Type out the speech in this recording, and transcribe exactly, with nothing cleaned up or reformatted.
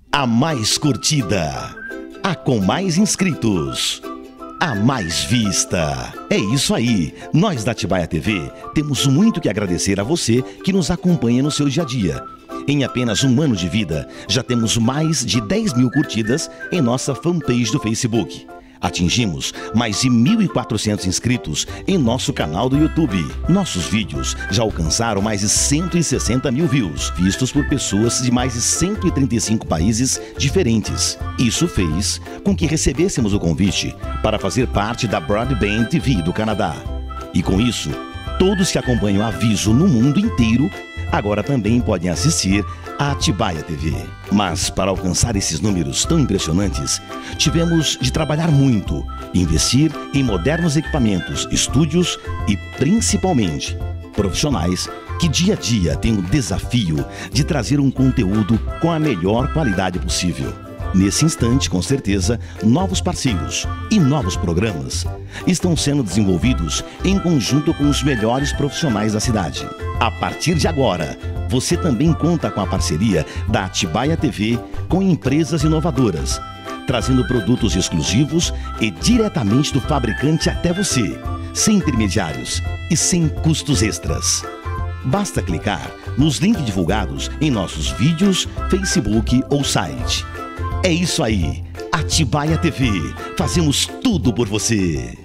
A mais curtida, a com mais inscritos, a mais vista. É isso aí, nós da Atibaia T V temos muito que agradecer a você que nos acompanha no seu dia a dia. Em apenas um ano de vida, já temos mais de dez mil curtidas em nossa fanpage do Facebook. Atingimos mais de mil e quatrocentos inscritos em nosso canal do YouTube. Nossos vídeos já alcançaram mais de cento e sessenta mil views, vistos por pessoas de mais de cento e trinta e cinco países diferentes. Isso fez com que recebêssemos o convite para fazer parte da Broadband T V do Canadá. E com isso, todos que acompanham a Viso no mundo inteiro agora também podem assistir a Atibaia T V. Mas para alcançar esses números tão impressionantes, tivemos de trabalhar muito, investir em modernos equipamentos, estúdios e, principalmente, profissionais que dia a dia têm o desafio de trazer um conteúdo com a melhor qualidade possível. Nesse instante, com certeza, novos parceiros e novos programas estão sendo desenvolvidos em conjunto com os melhores profissionais da cidade. A partir de agora, você também conta com a parceria da Atibaia T V com empresas inovadoras, trazendo produtos exclusivos e diretamente do fabricante até você, sem intermediários e sem custos extras. Basta clicar nos links divulgados em nossos vídeos, Facebook ou site. É isso aí, Atibaia T V, fazemos tudo por você.